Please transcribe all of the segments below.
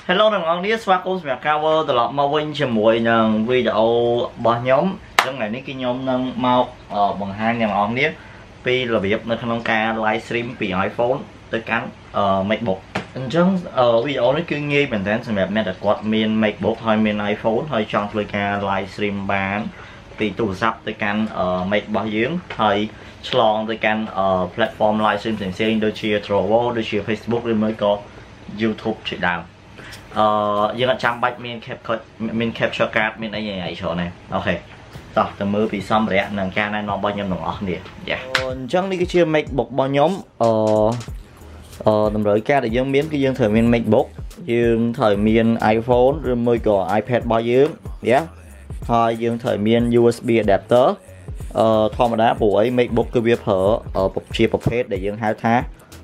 Hello ទាំងអស់គ្នាស្វាគមន៍សម្រាប់ cover ត្រឡប់មកវិញជាមួយនឹងវីដេអូរបស់ខ្ញុំអញ្ចឹងថ្ងៃនេះគឺខ្ញុំនឹងមកបង្ហាញអ្នកនរគ្នាពីរបៀបនៅក្នុងការ live stream ពី iPhone ទៅកាន់ MacBook អញ្ចឹងវីដេអូនេះគឺងាយមែនទែនសម្រាប់អ្នកដែលគាត់មាន MacBook ហើយមាន iPhone ហើយចង់ធ្វើការ live stream បានពីទូរស័ព្ទទៅកាន់ Mac របស់យើងហើយឆ្លងទៅកាន់ platform live stream ផ្សេងៗដូចជា Trovo ដូចជា Facebook ឬមួយក៏ YouTube ជាដើមយើងអត់ចាំបាច់មាន capture card មានអីច្រើនទេអូខេតោះទៅមើលពីសម្ភារៈនិងការណែនាំរបស់ខ្ញុំទាំងអស់គ្នាយ៉ាអញ្ចឹងនេះគឺជា MacBook របស់ខ្ញុំតម្រូវការដែលយើងមានគឺយើងត្រូវមាន MacBook យើងត្រូវមាន iPhone ឬមួយក៏ iPad របស់យើងយ៉ាហើយយើងត្រូវមាន USB adapter ធម្មតាព្រោះអី MacBook គឺវាប្រើជាប្រភេទដែលយើងហៅថា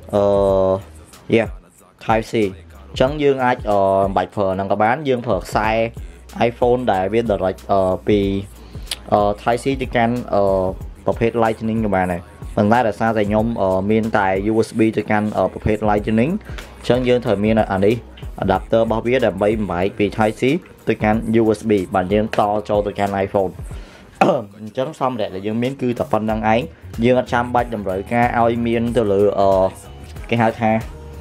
Type C ចឹងយើងអាចបាច់ប្រើនឹងក៏បានយើងប្រើខ្សែ iPhone ដែលវា direct ពី Type C ទៅកាន់ប្រភេទ Lightning ក៏បានដែរប៉ុន្តែដោយសារតែខ្ញុំមានតែ USB ទៅកាន់ប្រភេទ Lightning ចឹងយើងត្រូវមានអានេះ adapter របស់វាដើម្បីបំបែកពី Type C ទៅកាន់ USB បាទយើងតចូលទៅកាន់ iPhone អញ្ចឹងសម្ភារៈដែលយើងមានគឺតែប៉ុណ្្នឹងឯងយើងអត់ចាំបាច់តម្រូវការឲ្យមានទៅលើគេហៅថា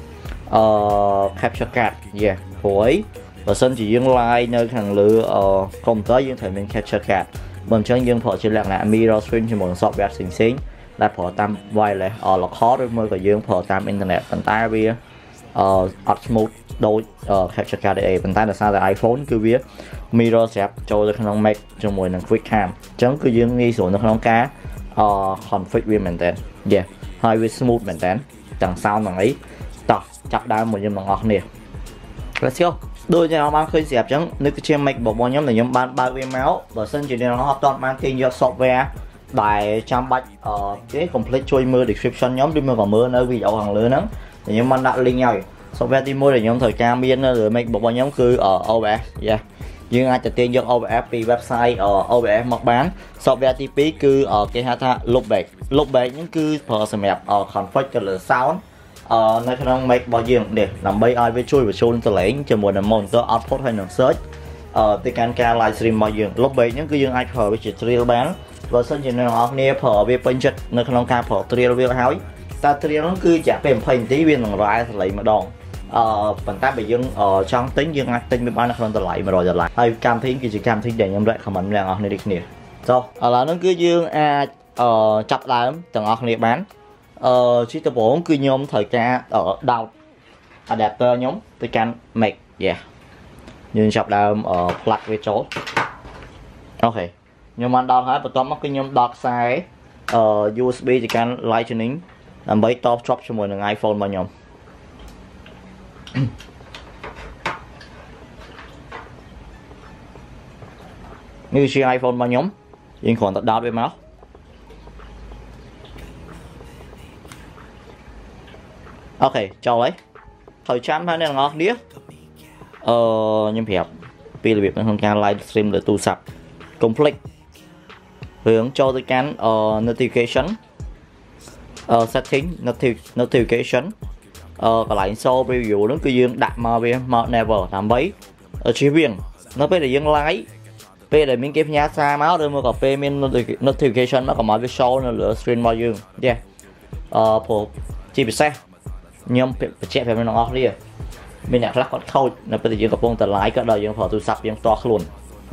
capture card ព្រោះបើសិនជាយើង live នៅខាងលើ computer យើងត្រូវមាន capture card បើមិនចឹងយើងប្រើជាលក្ខណៈ mirror screen ជាមួយនឹង software ផ្សេងៗដែលប្រើតាម wireless local ឬមួយក៏យើងប្រើតាម internet ប៉ុន្តែវាអត់ smooth ដូច capture card ទេប៉ុន្តែដោយសារតែ iPhone គឺវា mirror strap ចូលទៅក្នុង Mac ជាមួយនឹង quick cam អញ្ចឹងគឺយើងងាយស្រួលនៅក្នុងការconfig វាមែនតើហើយវា smooth មែនតើទាំង sound ទាំងអីតោះចាប់ដើមមកខ្ញុំទាំងអស់គ្នា Let's go ដូចខ្ញុំបានឃើញស្រាប់អញ្ចឹងនេះគឺជា MacBook របស់ខ្ញុំដែលខ្ញុំបានបើកវាមកបើសិនជាអ្នកនរអត់ទាន់បានទាញយក software ដែលចាំបាច់គេ complete ជួយមើល description ខ្ញុំឬមកក៏មើលនៅវីដេអូខាងលើហ្នឹងខ្ញុំបានដាក់ link ឲ្យ software ទី1ដែលខ្ញុំត្រូវការមាននៅលើ MacBook របស់ខ្ញុំគឺ OBS យើងអាចទៅទាញយក OBS ពី website OBS មកបាន software ទី2គឺគេហៅថា Loopback ហ្នឹងគឺប្រើសម្រាប់ config ទៅលើ soundនៅក្នុង Mac របស់យើងនេះដើម្បីឲ្យវាជួយបញ្ចូលសំឡេងជាមួយនឹង monitor output ហើយនឹង search ទៅកាន់ការ live stream របស់យើង Loopback ហ្នឹងគឺយើងអាចប្រើវាជា trial បានបើសិនជាអ្នកនរគ្នាប្រើវាពេញចិត្តនៅក្នុងការប្រើ trial វាហើយតែ trial ហ្នឹងគឺរយៈពេល20នាទីវានឹងរ៉ែសំឡេងម្ដងប៉ុន្តែបើយើងចង់ទិញយើងអាចទិញវាបាននៅក្នុងតម្លៃ$100ហើយកម្មវិធីគឺជាកម្មវិធីដែលខ្ញុំ recommend អ្នកនរគ្នាដូចគ្នាចុះឥឡូវហ្នឹងគឺយើងអាចចាប់ដើមទាំងអស់គ្នាបានជាដំបូងគឺខ្ញុំត្រូវការដោត adapter ខ្ញុំទៅកាន់ Mac យើងចាប់ដើម plug វាចូលអូខេខ្ញុំបានដោតហើយបន្ទាប់មកគឺខ្ញុំដោតខ្សែUSB ទៅកាន់ Lightning ដើម្បីតភ្ជាប់ជាមួយនឹង iPhone របស់ខ្ញុំនេះជា iPhone របស់ខ្ញុំយើងគ្រាន់តែដោតវាមកអូខេចូលហើយត្រូវចាំថាអ្នកទាំងអស់គ្នាខ្ញុំប្រាប់ពីរបៀបក្នុងការ live stream លើទូរស័ព្ទ complete រឿងចូលទៅកាន់notification setting notification កន្លែង show preview ហ្នឹងគឺយើងដាក់មកវាមក never ដើម្បីជៀសវាងនៅពេលដែលយើង live ពេលដែលមានគេផ្ញើសារមកឬមកក៏ពេលមាន notification មកក៏មកវា show នៅលើ screen របស់យើងព្រោះជាពិសេសខ្ញុំបញ្ជាក់ប្រាប់អ្នកនរគ្នាមានអ្នកខ្លះគាត់ខូចនៅពេលដែលយើងកំពុងតែ live ក៏ដល់យើងប្រើទូរស័ព្ទយើងផ្ទាល់ខ្លួន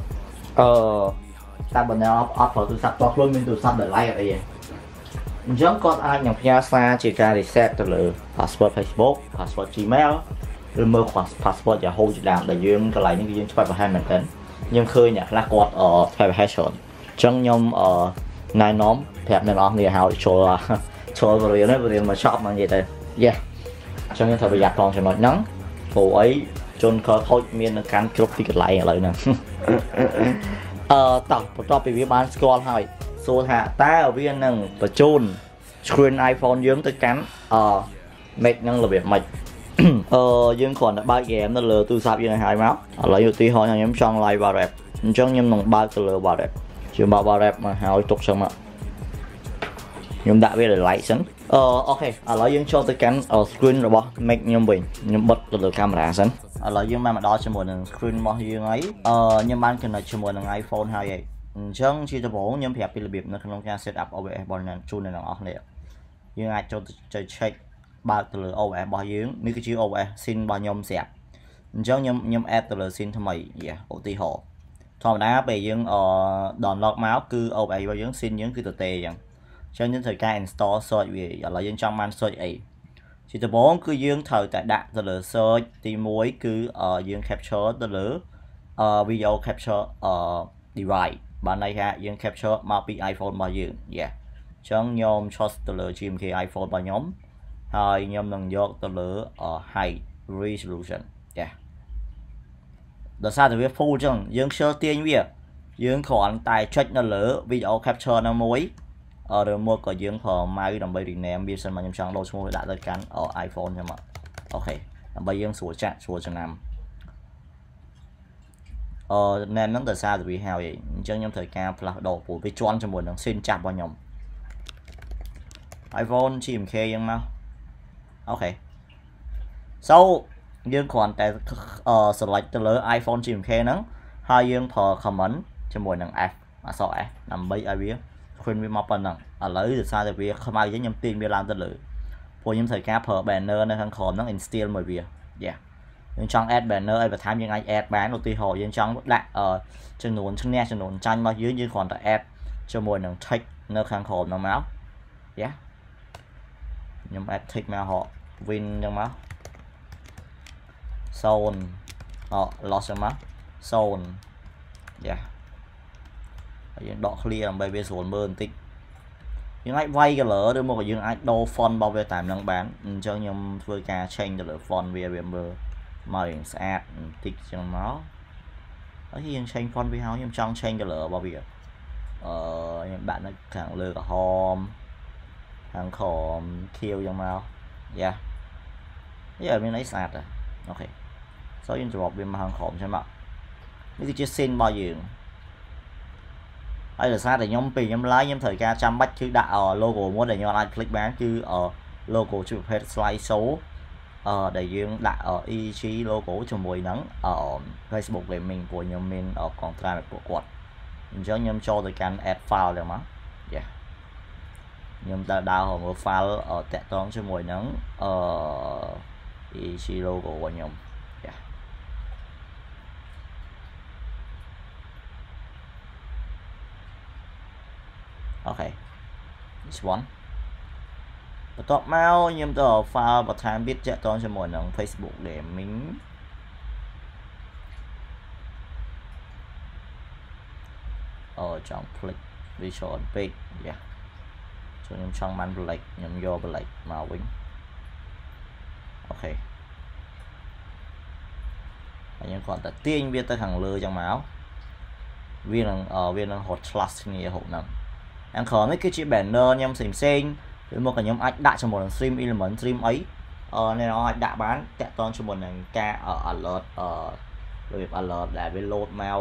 តែបើអ្នកអត់ប្រើទូរស័ព្ទផ្ទាល់ខ្លួនមានទូរស័ព្ទដែល live អីអញ្ចឹងគាត់អាចនឹងផ្ញើសារជាការ reset ទៅលើ password Facebook password Gmail ឬមើល password Yahoo ជាដើមដែលយើងកន្លែងនេះគឺយើងឆ្ពាក់ប្រហែលមែនទែនខ្ញុំឃើញអ្នកខ្លះគាត់ឆ្ពាក់ប្រហែលច្រើនអញ្ចឹងខ្ញុំណែនាំប្រាប់អ្នកនរគ្នាឲ្យចូលរៀនមក shop មកនិយាយទៅអញ្ចឹងយើងត្រូវប្រយ័ត្នផងចំណុចហ្នឹងព្រោះអីជនខូចមាននៅកាន់គ្រប់ទីកន្លែងឥឡូវហ្នឹងតោះបន្ទាប់ពីវាបានស្គាល់ហើយសួរថាតើវានឹងបញ្ជូន screen iPhone យើងទៅកាន់Mac ហ្នឹងរបៀបម៉េចយើងគ្រាន់តែបើក game នៅលើទូរស័ព្ទយើងឲ្យហើយមកឥឡូវឧទាហរណ៍ខ្ញុំចង់ live web អញ្ចឹងខ្ញុំនឹងបើកទៅលើ web ជាបើក web មកហើយទុកចឹងមកខ្ញុំដាក់វាលើ like សិន okឥឡូវយើងចូលទៅកាន់ screen របស់ Mac ខ្ញុំវិញខ្ញុំបិទទៅលើកាមេរ៉ាសិនឥឡូវយើងបានមកដល់ជាមួយនឹង screen របស់យើងហើយខ្ញុំបាន connect ជាមួយនឹង iPhone ហើយអញ្ចឹងជាដំបូងខ្ញុំប្រាប់ពីរបៀបនៅក្នុងការ set up OBS របស់អ្នកជូនអ្នកទាំងអស់គ្នាយើងអាចចូលទៅ check បើកទៅលើ OBS របស់យើងនេះគឺជា OBS scene របស់ខ្ញុំស្រាប់អញ្ចឹងខ្ញុំ add ទៅលើ scene ថ្មីឧទាហរណ៍ធម្មតាពេលយើងdownload មកគឺ OBS របស់យើង scene យើងគឺទៅទេអញ្ចឹងចឹងយើងត្រូវការ install search វាឥឡូវយើងចង់បាន search អីជាដំបូងគឺយើងត្រូវតែដាក់ទៅលើ search ទី1គឺយើង capture ទៅលើvideo capture device បានន័យថាយើង capture មកពី iPhone របស់យើងអញ្ចឹងខ្ញុំ choose ទៅលើ GMK iPhone របស់ខ្ញុំហើយខ្ញុំនឹងយកទៅលើ high resolution ដោយសារតែវា full អញ្ចឹងយើង share ទាញវាយើងគ្រាន់តែចុចនៅលើ video capture ហ្នឹងមួយឬមកក៏យើងប្រើ mouse ដើម្បី rename វាសិនមកខ្ញុំចង់ដូរឈ្មោះវាដាក់ទៅកាន់ iPhone ចឹងមកអូខេដើម្បីយើងស្រួលចាក់ស្រួលចំណាំណែនហ្នឹងដោយសារតែវាហើយអញ្ចឹងខ្ញុំត្រូវការផ្លាស់ប្ដូរព្រោះវាជាន់ជាមួយនឹង scene ចាស់របស់ខ្ញុំ iPhone GMK ចឹងមកអូខេ so យើងគ្រាន់តែselect ទៅលើ iPhone GMK ហ្នឹងហើយយើងប្រើ comment ជាមួយនឹង F អក្សរ S ដើម្បីឲ្យវាឃើញវាមកប៉ុណ្ណឹងឥឡូវដោយសារតែវាខ្មៅចឹងខ្ញុំទាញវាឡើងទៅលើព្រោះខ្ញុំត្រូវការប្រើ banner នៅខាងក្រោមហ្នឹង install មួយវាយើងចង់ add banner ឲ្យបន្ថែមយើងអាច add បានឧទាហរណ៍យើងចង់ដាក់ចំនួនឈ្នះចំនួនចាញ់របស់យើងគ្រាន់តែ add ជាមួយនឹង text នៅខាងក្រោមហ្នឹងមកខ្ញុំ add text មកហក win ចឹងមក zone loss ចឹងមក zone យើងដក clear ដើម្បីវាស្រួលមើលបន្តិចយើងអាចវាយ color ឬមកយើងអាចដូរ font របស់វាតាមនឹងបានអញ្ចឹងខ្ញុំធ្វើការ change ទៅលើ font វាមើលមករៀងស្អាតបន្តិចចឹងមកហើយយើង change font វាហើយខ្ញុំចង់ change color របស់វាខ្ញុំដាក់នៅខាងលើក្រហមខាងក្រោមខៀវចឹងមកមានអីស្អាតដែរអូខេ so យើងច្រកវាមកខាងក្រោមចឹងមកនេះគឺជា scene របស់យើងហើយដោយសារតែខ្ញុំពេលខ្ញុំ live ខ្ញុំត្រូវការចាំបាច់គឺដាក់ logo មួយដែលខ្ញុំអាច click បានគឺ logo ជាប្រភេទ slideshow ដែលយើងដាក់ EG logo ជាមួយនឹង Facebook Gaming ព្រោះខ្ញុំមាន contract ពួកគាត់អញ្ចឹងខ្ញុំចូលទៅកាន់ add file ទៅមកខ្ញុំដើរមើល file តាក់ទងជាមួយនឹង EG logo របស់ខ្ញុំអូខេ this one បន្ទាប់មកខ្ញុំទៅ file បន្ថែមទៀតតាក់ទងជាមួយនឹង Facebook Gaming ចង់ click visual ពេកចូលខ្ញុំចង់បាន black ខ្ញុំយក black មកវិញអូខេហើយខ្ញុំគ្រាន់តែទាញវាទៅខាងលើចឹងមកវានឹងហត់ slash គ្នាហូបហ្នឹងខាងក្រោមនេះគឺជា banner ខ្ញុំផ្សេងឬមកខ្ញុំអាចដាក់ជាមួយនឹង stream element stream អីអ្នកអាចដាក់បានតាក់ទងជាមួយនឹងការ alert របៀប alert ដែលវា load មក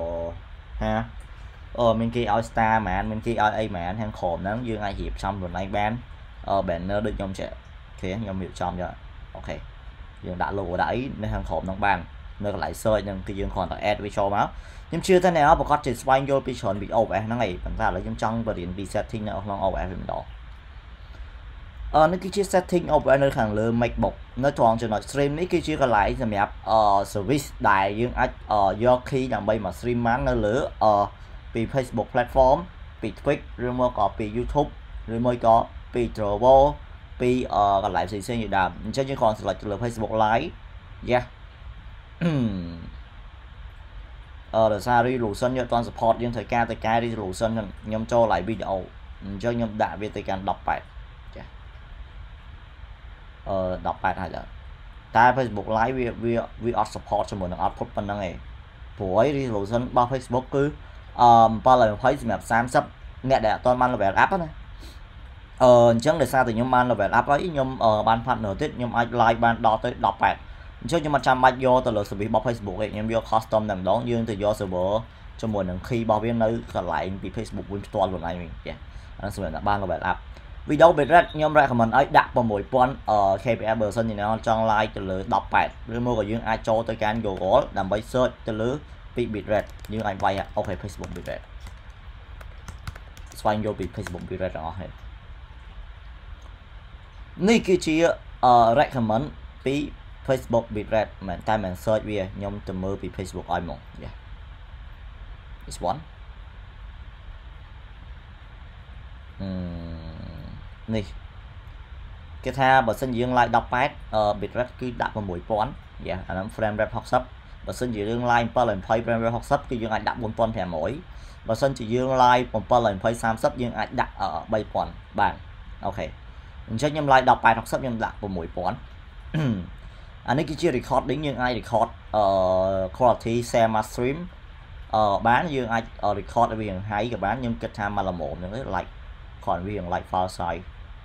មានគេឲ្យ star ហ្មងមានគេឲ្យអីហ្មងខាងក្រោមហ្នឹងយើងអាចរៀបចំខ្លួនឯងបាន banner ដូចខ្ញុំចេះខ្ញុំរៀបចំយកអូខេយើងដាក់ logo ដាក់អីនៅខាងក្រោមហ្នឹងបាននៅកន្លែង search ហ្នឹងគឺយើងគ្រាន់តែ add វាចូលមកខ្ញុំជឿថាអ្នកប្រកាសជាស្វែងយល់ពីច្រើនពី OBS ហ្នឹងឯងប៉ុន្តែឥឡូវខ្ញុំចង់បរៀនពី setting នៅក្នុង OBS វិញម្ដងនេះគឺជា setting OBS នៅខាងលើ MacBook នៅត្រង់ចំណុច stream នេះគឺជាកន្លែងសម្រាប់service ដែលយើងអាចយក key ដើម្បីមក stream បាននៅលើពី Facebook platform ពី Twitch ឬមកក៏ពី YouTube ឬមួយក៏ពី Trovo ពីកន្លែងផ្សេងៗជាដើមអញ្ចឹងយើងគ្រាន់ select ទៅលើ Facebook Live ដោយសារ resolution យើងអត់ទាន់ support យើងត្រូវការទៅកែ resolution ខ្ញុំចូល live video អញ្ចឹងខ្ញុំដាក់វាទៅកាន់ 18 18ហើយតែ Facebook Live វាអត់ support ជាមួយនឹង output ប៉ុណ្ណឹងឯងព្រោះ resolution របស់ Facebook គឺ720សម្រាប់30អ្នកដែលអត់ទាន់បាន level up ណាអញ្ចឹងដោយសារតែខ្ញុំបាន level up ហើយខ្ញុំបាន partner ទៀតខ្ញុំអាច live បានដល់ទៅ18អញ្ចឹងខ្ញុំអត់ចាំបាច់យកទៅលើ service របស់ Facebook ទេខ្ញុំយក custom តែម្ដងយើងទៅយក server ជាមួយនឹង key របស់វានៅកន្លែងពី Facebook វិញផ្ទាល់ខ្លួនឯងវិញអាហ្នឹងសម្រាប់បាន level up video bitrate ខ្ញុំ recommend ឲ្យដាក់6000 kph បើសិនជាអ្នកចង់ like ទៅលើ 18 ឬមកក៏យើងអាចចូលទៅកាន់ Google ដើម្បី search ទៅលើពី bitrate យើងអាចវាយអូខេ Facebook bitrate ស្វែងយល់ពី Facebook bitrate ទាំងអស់នេះនេះគឺជា recommend ពី Facebook bitrate មែនតែមិន search វាខ្ញុំទៅមើលពី Facebook ឲ្យមក yeah this one នេះគេថាបើសិនយើង like 18 bitrate គឺដាក់ 6000 yeah អាហ្នឹង frame rate 60បើសិនជាយើង like 720 frame rate 60គឺយើងអាចដាក់ 4500បើសិនជាយើង like 720 30យើងអាចដាក់ 3000 បានអូខេអញ្ចឹងខ្ញុំ like 18 60ខ្ញុំដាក់ 6000 អានេះគឺជា recording យើងអាច record quality share stream បានយើងអាច record វាយ៉ាង high ក៏បានខ្ញុំគិតថាមកល្មមហ្នឹង like គាត់វាយ៉ាង like file size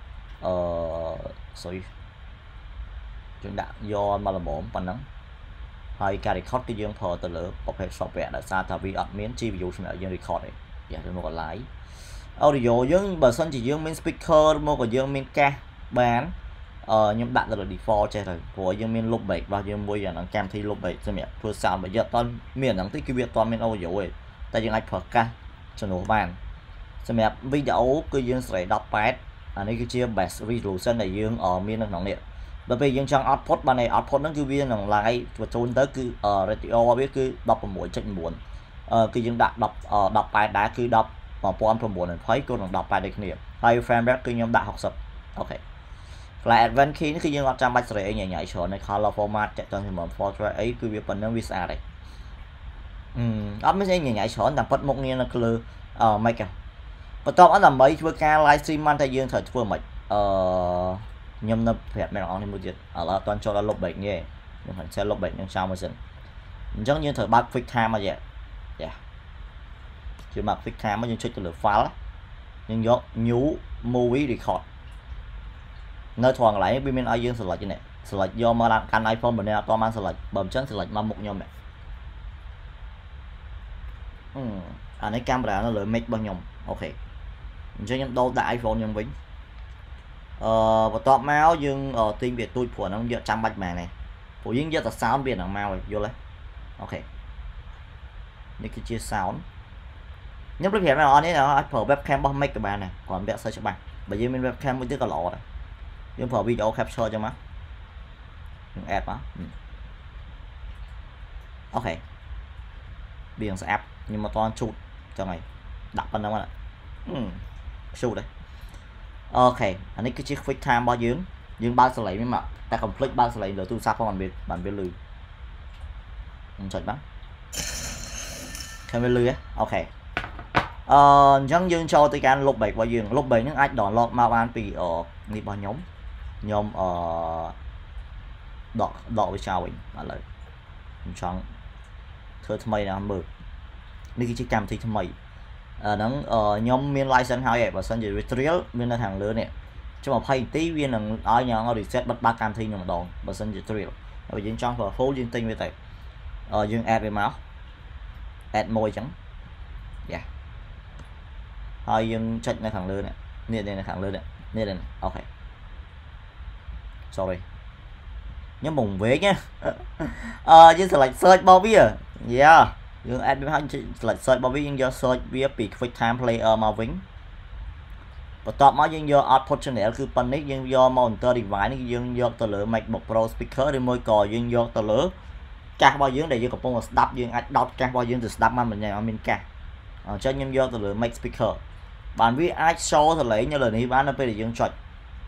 sorry យើងដាក់យកមកល្មមប៉ុណ្ណឹងហើយការ record គឺយើងប្រើទៅលើប្រភេទ software ដោយសារថាវាអត់មាន GPU សម្រាប់យើង record ទេយ៉ាងទៅមក live audio យើងបើសិនជាយើងមាន speaker មកក៏យើងមានកាសបានខ្ញុំដាក់ទៅលើ default ចេះទៅព្រោះយើងមាន loopback របស់យើងមួយអាហ្នឹងកម្មវិធី loopback សម្រាប់ធ្វើ sound បើយកអត់មានអាហ្នឹងទេគឺវាអត់មាន audio ទេតែយើងអាចប្រើកាសជំនួសបានសម្រាប់ video គឺយើងសេរី 18 អានេះគឺជា best resolution ដែលយើងមាននៅក្នុងនេះដល់ពេលយើងចង់ output បានឯ output ហ្នឹងគឺវានឹង live បញ្ចូលទៅគឺ ratio របស់វាគឺ 16.9 គឺយើងដាក់ 18 ដែរគឺ1920គុណនឹង 18 ដូចគ្នាហើយ frame rate គឺខ្ញុំដាក់ 60 អូខេ Flash Advance Key នេះគឺយើងអត់ចាំបាច់សេរីអីញ៉ៃច្រើននៅ color format ចាក់ទៅជាមួយ portrait អីគឺវាប៉ុណ្ណឹងវាស្អាតឯងអត់មានអីញ៉ៃច្រើនតែពិតមុខងារនៅលើmic បន្ទាប់អត់ដើម្បីធ្វើការ live stream បានតែយើងត្រូវធ្វើមិនខ្ញុំនៅប្រាប់អ្នកនរនេះមួយទៀតឥឡូវអត់ទាន់ចូលដល់ loopback ទេខ្ញុំហៅ set loopback នឹងចោលមួយសិនអញ្ចឹងយើងត្រូវបើក quick time មកយ៉ាជឿមក quick time មកយើងចុចទៅលើ file យើងយក new movie record នៅត្រង់កន្លែងវាមានឲ្យយើង select នេះ select យកមកដាក់កាន់ iPhone បើអ្នកអត់បាន select បើមិនចឹង select មកមុខខ្ញុំនេះអានេះកាមេរ៉ានៅលើ mic របស់ខ្ញុំអូខេអញ្ចឹងខ្ញុំដូរដាក់ iPhone ខ្ញុំវិញបន្ទាប់មកយើងទិញវាទូចព្រោះហ្នឹងយកចាំបាច់មែនទេព្រោះយើងយកតែ sound វាហ្នឹងមកយល់ទេអូខេនេះគឺជា sound ខ្ញុំប្រៀបធៀបដល់នេះអាចប្រើ webcam របស់ mic ក៏បានដែរគ្រាន់តែសើច្បាស់បើយើងមាន webcam មួយទៀតក៏ល្អដែរយើងប្រើ video capture ចឹងមកយើង add មកអូខេវាស្អាប់ខ្ញុំមកតន់ជូតចឹងហើយដាក់ប៉ុណ្ណឹងជូតដែរអូខេអានេះគឺជា quick time របស់យើងបើកសលេងវិញមកតែ complete បើកសលេងលើទូរស័ព្ទផងបានវាលឺខ្ញុំចុចបាទឃើញវាលឺអូខេអញ្ចឹងយើងចូលទៅកាន់ loopback របស់យើង loopback ហ្នឹងអាច download មកបានពីនេះរបស់ខ្ញុំដកវាចោលវិញឥឡូវខ្ញុំចង់ធ្វើថ្មីណាមើលនេះគឺជាកម្មវិធីថ្មីហ្នឹងខ្ញុំមាន license ហើយបើសិនជា trial មាននៅខាងលើនេះចុះ20នាទីវានឹងឲ្យញ៉ាំ reset បិទបើកកម្មវិធីខ្ញុំម្ដងបើសិនជា trial ហើយយើងចង់ប្រើ full យើងទិញវាទៅយើង add វាមក add មួយអញ្ចឹងយ៉ាហើយយើងចុចនៅខាងលើនេះនៅខាងលើនេះអូខេ sorry ខ្ញុំមកវេកណាយើង select search របស់វាយ៉ាយើង add វាហើយ select search របស់វាយើងយក search វាពី quick time player មកវិញបន្ទាប់មកយើងយក output channel គឺប៉ុណ្នេះយើងយក monitor device នេះយើងយកទៅលើ MacBook Pro speaker ឬមួយក៏យើងយកទៅលើកាសរបស់យើងដែលយើងកំពុងស្ដាប់យើងអាចដោតកាសរបស់យើងទៅស្ដាប់បានមិនយ៉ាងមានកាសអញ្ចឹងខ្ញុំយកទៅលើ mic speaker បានវាអាច show សលេងនៅលើនេះបាននៅពេលដែលយើងចុច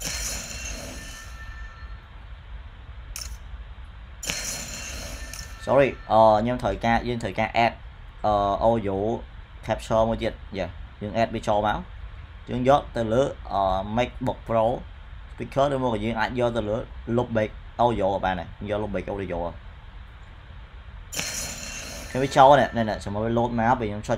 sorry យើងត្រូវការ add audio capture មួយទៀតយើង add វាចូលមកយើងយកទៅលើ MacBook Pro speaker ឬមកយើងអាចយកទៅលើ loopback audio ក៏បានដែរយក loopback audio គេវាចូលនេះចាំមកវា load មកពេលខ្ញុំចុច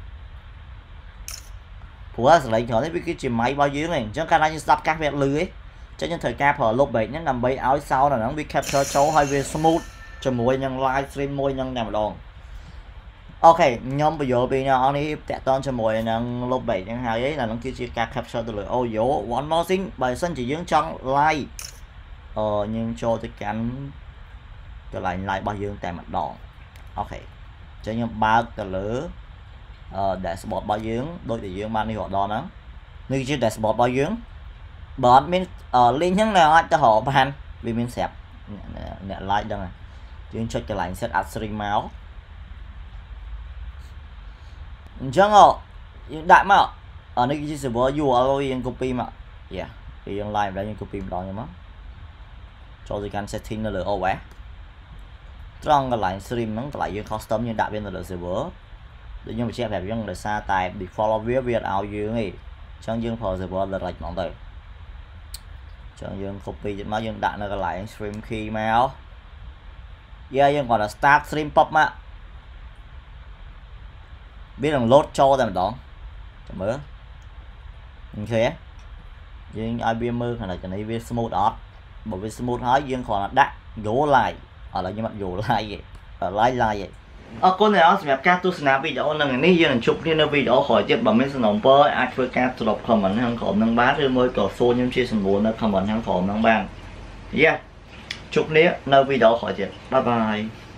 ព្រោះសលេងច្រើននេះវាគឺជា mic របស់យើងហ្នឹងអញ្ចឹងកាលណាយើងស្ដាប់កាសវាអត់លឺទេអញ្ចឹងយើងត្រូវការប្រើ loopback ហ្នឹងដើម្បីឲ្យ sound អាហ្នឹងវា capture ចូលហើយវា smooth ជាមួយនឹង live stream មួយនឹងតែម្ដង ok nhóm bây giờ bị nó đi tẹt ton cho mùi năng lốp bảy chẳng hạn ấy là nó kia chia ca capture từ lời ô dỗ one more thing bài sân chỉ dưỡng trong like nhưng cho tôi cắn cái lại like bao nhiêu tại mặt đòn ok cho nhưng ba từ lửa dashboard bao nhiêu đôi thì dưỡng ban đi họ đo nó như chứ dashboard bao nhiêu bọn mình link những nào cho họ bàn vì mình xẹp nè like đâu này chứ cho cái lại set up stream máu chẳng ngờ đại mà ở đây chỉ sử dụng URL yên copy mà yeah thì yên live đã yên copy đó nhưng mà cho gì can setting nó lửa ô quá trong cái lại stream nó lại yên custom như đại bên là lửa server tự nhiên mình sẽ phải dân để xa tài bị follow viết việt áo dương này trong dương for server là lệch mỏng tới trong dương copy trên máy dương đại nó lại stream khi máu yeah dương gọi là start stream pop mà biết rằng load cho tại đó mới mình thế nhưng IBM hay là cái này viết smooth đó bởi vì smooth nói riêng còn là đắt dỗ lại ở lại như mặt dỗ lại vậy ở lại vậy con này nó sẽ các tu snap video lần này như là chụp trên video khỏi tiếp bằng mấy sản phẩm bơ ai với các tu đọc comment hàng khổm năng bát rồi mới có số nhưng chia sẻ buồn nó comment hàng khổm năng bang yeah chụp nế nơi video khỏi tiếp bye bye